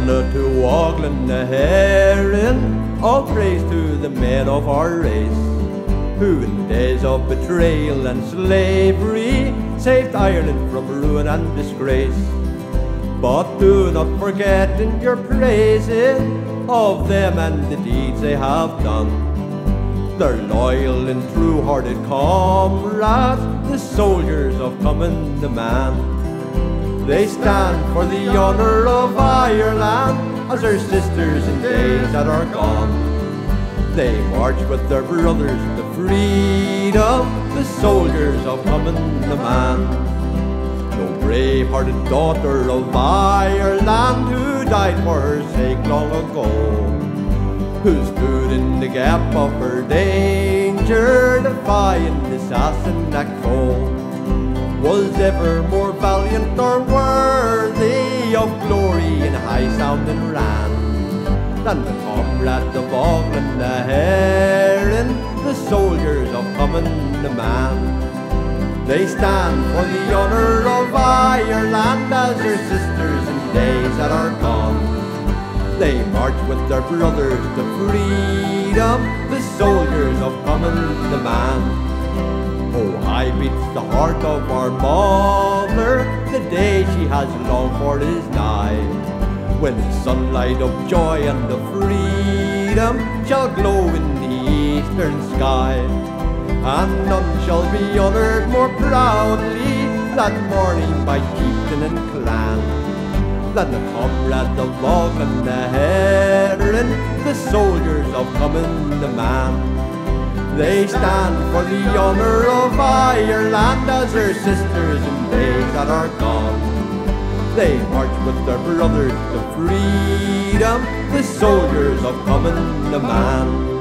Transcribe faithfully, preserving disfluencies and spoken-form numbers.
Honor to Aughlan the Heron, all praise to the men of our race, who in days of betrayal and slavery saved Ireland from ruin and disgrace. But do not forget in your praising of them and the deeds they have done. They're loyal and true-hearted comrades, the soldiers of Common the Man. They stand for the honour of Ireland as our sisters in days that are gone. They march with their brothers to freedom, the soldiers of Common the Man. No brave-hearted daughter of Ireland who died for her sake long ago, who stood in the gap of her danger, defying the Sassenach foe, was ever more valiant or worthy of glory and high-sounding rand than the comrade of Aughlan the Heron, the soldiers of Common the Man. They stand for the honour of Ireland as her sisters in days that are gone. They march with their brothers to freedom, the soldiers of Common the Man. Oh, high beats the heart of our mother, the day she has longed for is nigh, when the sunlight of joy and of freedom shall glow in the eastern sky. And none shall be honoured more proudly that morning by chieftain and clan than the comrades of Aughlan the Heron, the soldiers of Common the Man. They stand for the honour of Ireland as her sisters in days that are gone. They march with their brothers to freedom, the soldiers of Common the Man.